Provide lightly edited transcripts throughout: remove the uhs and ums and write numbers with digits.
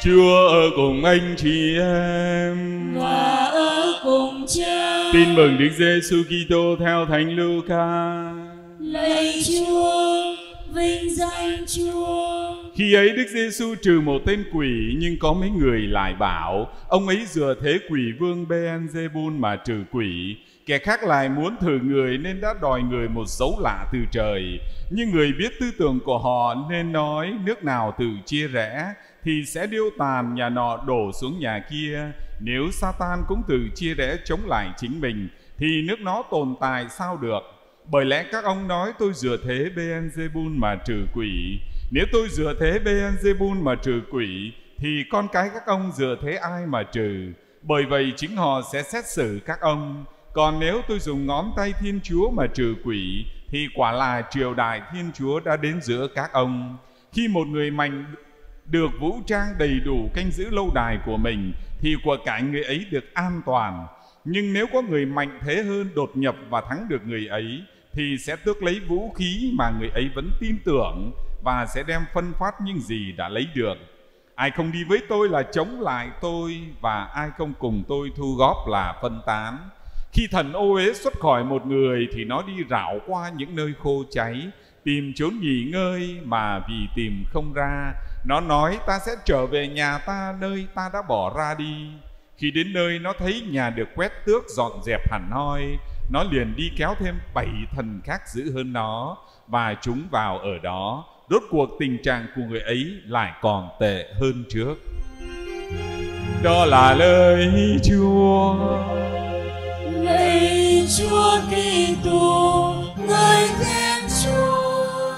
Chúa ở cùng anh chị em và ở cùng Cha. Tin mừng Đức Giêsu Kitô theo Thánh Luca. Lạy Chúa, vinh danh Chúa. Khi ấy Đức Giêsu trừ một tên quỷ, nhưng có mấy người lại bảo ông ấy dựa thế quỷ vương Beelzebul mà trừ quỷ. Kẻ khác lại muốn thử người nên đã đòi người một dấu lạ từ trời. Nhưng người biết tư tưởng của họ nên nói nước nào tự chia rẽ thì sẽ điêu tàn nhà nọ đổ xuống nhà kia. Nếu Satan cũng tự chia rẽ chống lại chính mình thì nước nó tồn tại sao được? Bởi lẽ các ông nói tôi dựa thế Beelzebul mà trừ quỷ. Nếu tôi dựa thế Beelzebul mà trừ quỷ thì con cái các ông dựa thế ai mà trừ? Bởi vậy chính họ sẽ xét xử các ông. Còn nếu tôi dùng ngón tay Thiên Chúa mà trừ quỷ thì quả là triều đại Thiên Chúa đã đến giữa các ông. Khi một người mạnh được vũ trang đầy đủ canh giữ lâu đài của mình thì của cải người ấy được an toàn. Nhưng nếu có người mạnh thế hơn đột nhập và thắng được người ấy thì sẽ tước lấy vũ khí mà người ấy vẫn tin tưởng và sẽ đem phân phát những gì đã lấy được. Ai không đi với tôi là chống lại tôi, và ai không cùng tôi thu góp là phân tán. Khi thần ô uế xuất khỏi một người thì nó đi rảo qua những nơi khô cháy, tìm chốn nghỉ ngơi, mà vì tìm không ra, nó nói ta sẽ trở về nhà ta nơi ta đã bỏ ra đi. Khi đến nơi nó thấy nhà được quét tước dọn dẹp hẳn hoi, nó liền đi kéo thêm 7 thần khác dữ hơn nó, và chúng vào ở đó. Rốt cuộc tình trạng của người ấy lại còn tệ hơn trước. Đó là lời Chúa. Lạy Chúa Kitô, ngợi khen Chúa.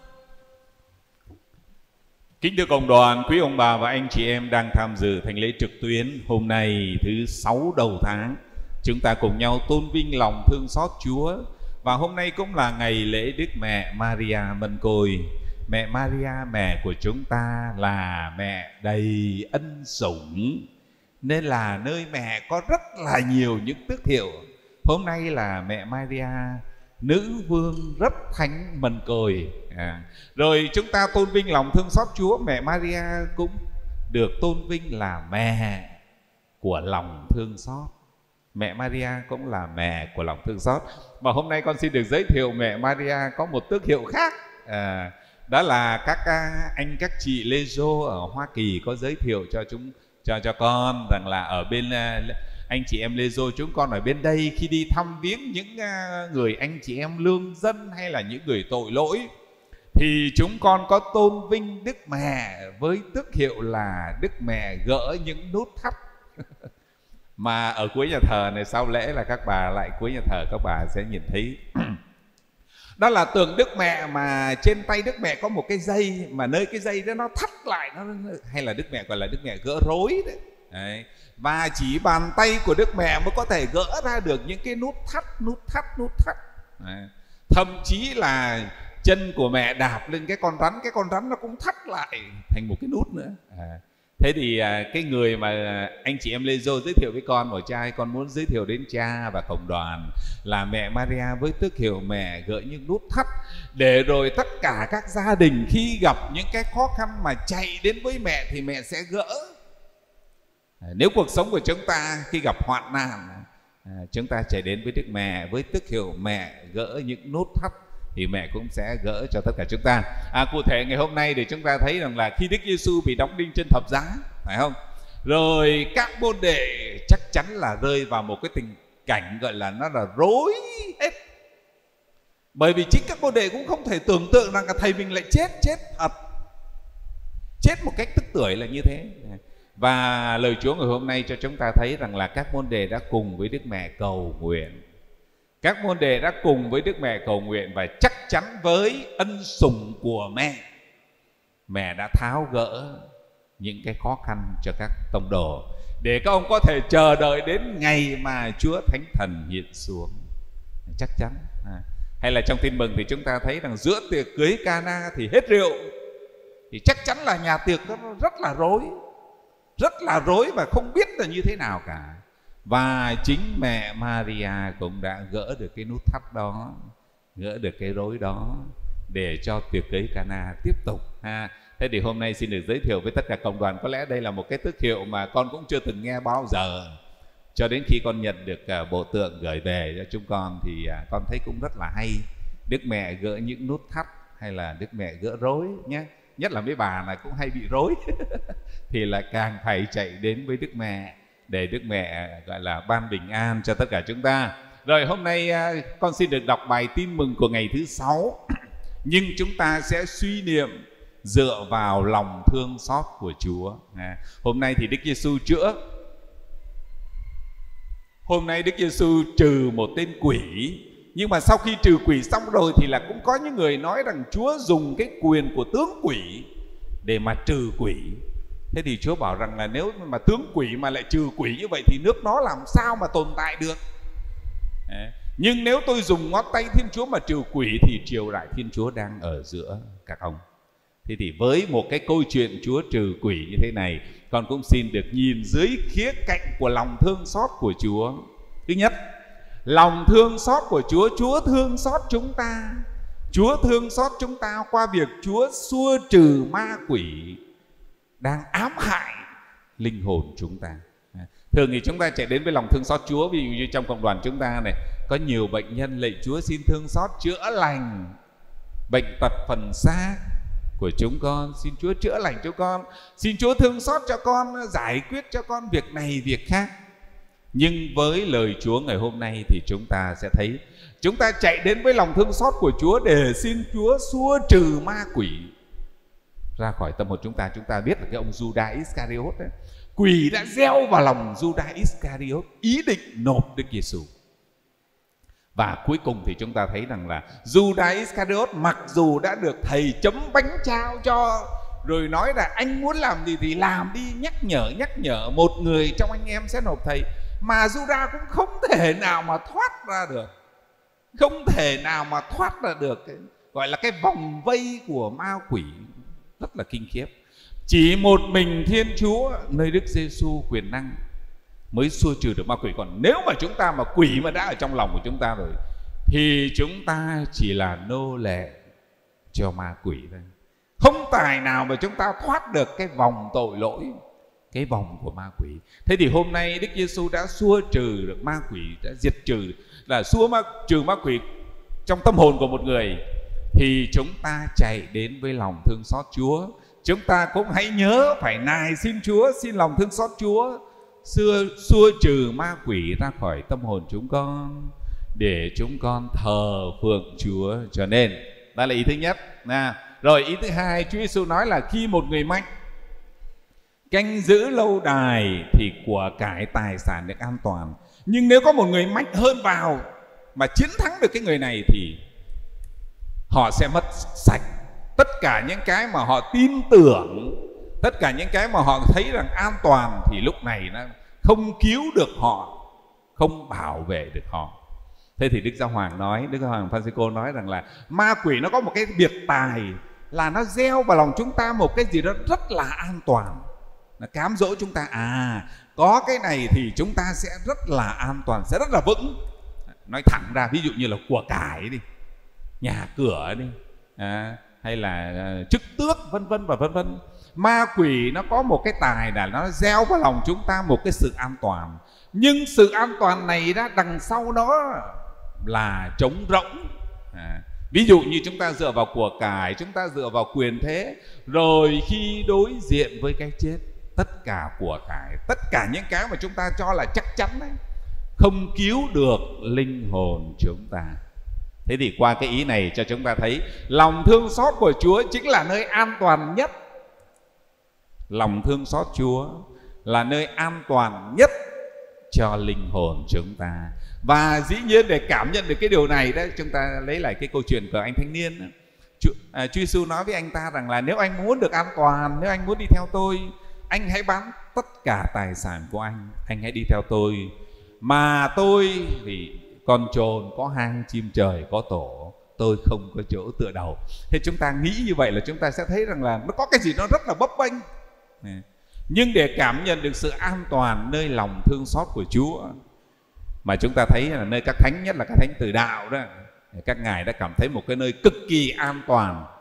Kính thưa cộng đoàn, quý ông bà và anh chị em đang tham dự thánh lễ trực tuyến hôm nay thứ 6 đầu tháng. Chúng ta cùng nhau tôn vinh lòng thương xót Chúa. Và hôm nay cũng là ngày lễ Đức Mẹ Maria Mân Côi. Mẹ Maria, mẹ của chúng ta là mẹ đầy ân sủng, nên là nơi mẹ có rất là nhiều những tước hiệu. Hôm nay là mẹ Maria nữ vương rất thánh Mân Côi. Rồi chúng ta tôn vinh lòng thương xót Chúa. Mẹ Maria cũng được tôn vinh là mẹ của lòng thương xót. Mẹ Maria cũng là mẹ của lòng thương xót. Và hôm nay con xin được giới thiệu mẹ Maria có một tước hiệu khác. Đó là các anh các chị Lê Dô ở Hoa Kỳ có giới thiệu cho con rằng là ở bên anh chị em Lê Dô chúng con ở bên đây, khi đi thăm viếng những người anh chị em lương dân hay là những người tội lỗi thì chúng con có tôn vinh Đức Mẹ với tước hiệu là Đức Mẹ gỡ những nút thắt. Mà ở cuối nhà thờ này, sau lễ là các bà lại cuối nhà thờ các bà sẽ nhìn thấy đó là tượng Đức Mẹ, mà trên tay Đức Mẹ có một cái dây, mà nơi cái dây đó nó thắt lại, hay là Đức Mẹ gọi là Đức Mẹ gỡ rối đấy. Và chỉ bàn tay của Đức Mẹ mới có thể gỡ ra được những cái nút thắt. Đấy. Thậm chí là chân của mẹ đạp lên cái con rắn nó cũng thắt lại thành một cái nút nữa. Thế thì cái người mà anh chị em Lê Dô giới thiệu với con bảo trai, con muốn giới thiệu đến cha và cộng đoàn là mẹ Maria với tước hiệu mẹ gỡ những nút thắt, để rồi tất cả các gia đình khi gặp những cái khó khăn mà chạy đến với mẹ thì mẹ sẽ gỡ. Nếu cuộc sống của chúng ta khi gặp hoạn nạn, chúng ta chạy đến với Đức Mẹ với tước hiệu mẹ gỡ những nút thắt thì mẹ cũng sẽ gỡ cho tất cả chúng ta. Cụ thể ngày hôm nay để chúng ta thấy rằng là khi Đức Giêsu bị đóng đinh trên thập giá, phải không? Rồi các môn đệ chắc chắn là rơi vào một cái tình cảnh gọi là nó là rối hết. Bởi vì chính các môn đệ cũng không thể tưởng tượng rằng là thầy mình lại chết thật, chết một cách tức tưởi là như thế. Và lời Chúa ngày hôm nay cho chúng ta thấy rằng là các môn đệ đã cùng với Đức Mẹ cầu nguyện. Các môn đệ đã cùng với Đức Mẹ cầu nguyện, và chắc chắn với ân sủng của mẹ đã tháo gỡ những cái khó khăn cho các tông đồ, để các ông có thể chờ đợi đến ngày mà Chúa Thánh Thần hiện xuống. Chắc chắn. Hay là trong tin mừng thì chúng ta thấy rằng giữa tiệc cưới Cana thì hết rượu, thì chắc chắn là nhà tiệc đó rất là rối và không biết là như thế nào cả. Và chính mẹ Maria cũng đã gỡ được cái nút thắt đó, gỡ được cái rối đó, để cho tiệc cưới Cana tiếp tục. Thế thì hôm nay xin được giới thiệu với tất cả cộng đoàn. Có lẽ đây là một cái tước hiệu mà con cũng chưa từng nghe bao giờ. Cho đến khi con nhận được bộ tượng gửi về cho chúng con thì con thấy cũng rất là hay. Đức Mẹ gỡ những nút thắt hay là Đức Mẹ gỡ rối nhé. Nhất là mấy bà này cũng hay bị rối thì là càng phải chạy đến với Đức Mẹ để Đức Mẹ gọi là ban bình an cho tất cả chúng ta. Rồi hôm nay con xin được đọc bài tin mừng của ngày thứ 6. Nhưng chúng ta sẽ suy niệm dựa vào lòng thương xót của Chúa. Hôm nay thì Đức Giêsu chữa. Hôm nay Đức Giêsu trừ một tên quỷ. Nhưng mà sau khi trừ quỷ xong rồi thì là cũng có những người nói rằng Chúa dùng cái quyền của tướng quỷ để mà trừ quỷ. Thế thì Chúa bảo rằng là nếu mà tướng quỷ mà lại trừ quỷ như vậy thì nước nó làm sao mà tồn tại được. Nhưng nếu tôi dùng ngón tay Thiên Chúa mà trừ quỷ thì triều đại Thiên Chúa đang ở giữa các ông. Thế thì với một cái câu chuyện Chúa trừ quỷ như thế này, con cũng xin được nhìn dưới khía cạnh của lòng thương xót của Chúa. Thứ nhất, lòng thương xót của Chúa, Chúa thương xót chúng ta. Chúa thương xót chúng ta qua việc Chúa xua trừ ma quỷ đang ám hại linh hồn chúng ta. Thường thì chúng ta chạy đến với lòng thương xót Chúa. Ví dụ như trong cộng đoàn chúng ta này, có nhiều bệnh nhân lạy Chúa xin thương xót chữa lành bệnh tật phần xác của chúng con. Xin Chúa chữa lành cho con, xin Chúa thương xót cho con, giải quyết cho con việc này việc khác. Nhưng với lời Chúa ngày hôm nay thì chúng ta sẽ thấy chúng ta chạy đến với lòng thương xót của Chúa để xin Chúa xua trừ ma quỷ ra khỏi tâm hồn chúng ta. Chúng ta biết là cái ông Judas Iscariot đấy, quỷ đã gieo vào lòng Judas Iscariot ý định nộp Đức Giêsu. Và cuối cùng thì chúng ta thấy rằng là Judas Iscariot mặc dù đã được thầy chấm bánh trao cho, rồi nói là anh muốn làm gì thì làm đi, nhắc nhở một người trong anh em sẽ nộp thầy, mà Judas cũng không thể nào mà thoát ra được. Không thể nào mà thoát ra được cái, gọi là cái vòng vây của ma quỷ rất là kinh khiếp. Chỉ một mình Thiên Chúa nơi Đức Giêsu quyền năng mới xua trừ được ma quỷ. Còn nếu mà chúng ta mà quỷ mà đã ở trong lòng của chúng ta rồi thì chúng ta chỉ là nô lệ cho ma quỷ thôi. Không tài nào mà chúng ta thoát được cái vòng tội lỗi, cái vòng của ma quỷ. Thế thì hôm nay Đức Giêsu đã xua trừ được ma quỷ, đã diệt trừ, là trừ ma quỷ trong tâm hồn của một người, thì chúng ta chạy đến với lòng thương xót Chúa. Chúng ta cũng hãy nhớ phải nài xin Chúa, xin lòng thương xót Chúa xua trừ ma quỷ ra khỏi tâm hồn chúng con để chúng con thờ phượng Chúa. Cho nên đó là ý thứ nhất. Rồi ý thứ hai, Chúa Giêsu nói là khi một người mạnh canh giữ lâu đài thì của cải tài sản được an toàn. Nhưng nếu có một người mạnh hơn vào mà chiến thắng được cái người này thì họ sẽ mất sạch tất cả những cái mà họ tin tưởng, tất cả những cái mà họ thấy rằng an toàn, thì lúc này nó không cứu được họ, không bảo vệ được họ. Thế thì Đức Giáo Hoàng nói, Đức Giáo Hoàng Francisco nói rằng là ma quỷ nó có một cái biệt tài là nó gieo vào lòng chúng ta một cái gì đó rất là an toàn. Nó cám dỗ chúng ta, có cái này thì chúng ta sẽ rất là an toàn, sẽ rất là vững. Nói thẳng ra, ví dụ như là của cải đi, nhà cửa đi, hay là chức tước, vân vân và vân vân. Ma quỷ nó có một cái tài là nó gieo vào lòng chúng ta một cái sự an toàn. Nhưng sự an toàn này đó, đằng sau đó là trống rỗng. Ví dụ như chúng ta dựa vào của cải, chúng ta dựa vào quyền thế, rồi khi đối diện với cái chết, tất cả của cải, tất cả những cái mà chúng ta cho là chắc chắn đấy, không cứu được linh hồn chúng ta. Thế thì qua cái ý này cho chúng ta thấy lòng thương xót của Chúa chính là nơi an toàn nhất. Lòng thương xót Chúa là nơi an toàn nhất cho linh hồn chúng ta. Và dĩ nhiên để cảm nhận được cái điều này đấy, chúng ta lấy lại cái câu chuyện của anh thanh niên đó. Chúa Giêsu nói với anh ta rằng là nếu anh muốn được an toàn, nếu anh muốn đi theo tôi, anh hãy bán tất cả tài sản của anh hãy đi theo tôi. Mà tôi thì con trồn có hang, chim trời có tổ, tôi không có chỗ tựa đầu. Thế chúng ta nghĩ như vậy là chúng ta sẽ thấy rằng là nó có cái gì nó rất là bấp bênh. Nhưng để cảm nhận được sự an toàn nơi lòng thương xót của Chúa, mà chúng ta thấy là nơi các thánh, nhất là các thánh từ đạo đó, các ngài đã cảm thấy một cái nơi cực kỳ an toàn.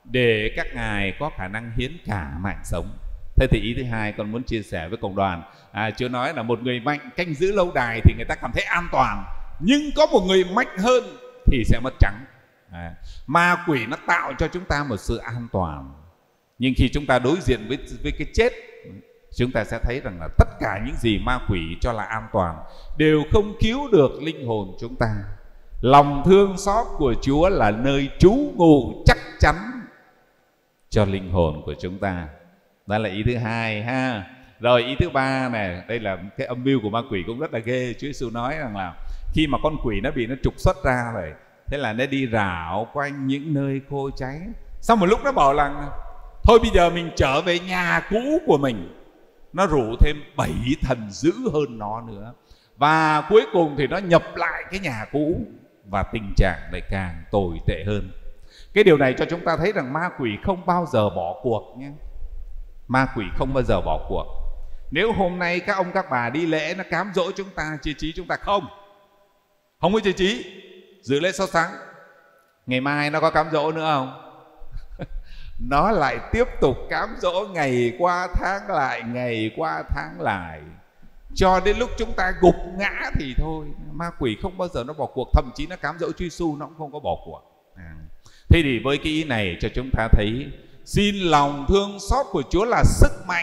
để các ngài có khả năng hiến cả mạng sống. Thế thì ý thứ hai con muốn chia sẻ với cộng đoàn. Chúa nói là một người mạnh canh giữ lâu đài thì người ta cảm thấy an toàn, nhưng có một người mạnh hơn thì sẽ mất trắng. Ma quỷ nó tạo cho chúng ta một sự an toàn, nhưng khi chúng ta đối diện với cái chết, chúng ta sẽ thấy rằng là tất cả những gì ma quỷ cho là an toàn đều không cứu được linh hồn chúng ta. Lòng thương xót của Chúa là nơi trú ngụ chắc chắn cho linh hồn của chúng ta. Đó là ý thứ hai ha. Rồi ý thứ ba này, đây là cái âm mưu của ma quỷ cũng rất là ghê. Chúa Giêsu nói rằng là khi mà con quỷ nó bị nó trục xuất ra rồi, thế là nó đi rảo quanh những nơi khô cháy. Sau một lúc nó bảo rằng thôi bây giờ mình trở về nhà cũ của mình. Nó rủ thêm 7 thần dữ hơn nó nữa, và cuối cùng thì nó nhập lại cái nhà cũ, và tình trạng lại càng tồi tệ hơn. Cái điều này cho chúng ta thấy rằng ma quỷ không bao giờ bỏ cuộc nhé. Ma quỷ không bao giờ bỏ cuộc. Nếu hôm nay các ông các bà đi lễ nó cám dỗ chúng ta, chia trí chúng ta không có chia trí, dự lễ 6 sáng, ngày mai nó có cám dỗ nữa không? Nó lại tiếp tục cám dỗ ngày qua tháng lại, ngày qua tháng lại, cho đến lúc chúng ta gục ngã thì thôi. Ma quỷ không bao giờ nó bỏ cuộc, thậm chí nó cám dỗ Chúa Giêsu nó cũng không có bỏ cuộc. Thế thì với cái ý này cho chúng ta thấy xin lòng thương xót của Chúa là sức mạnh,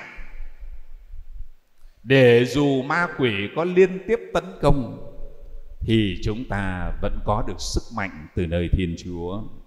để dù ma quỷ có liên tiếp tấn công thì chúng ta vẫn có được sức mạnh từ nơi Thiên Chúa.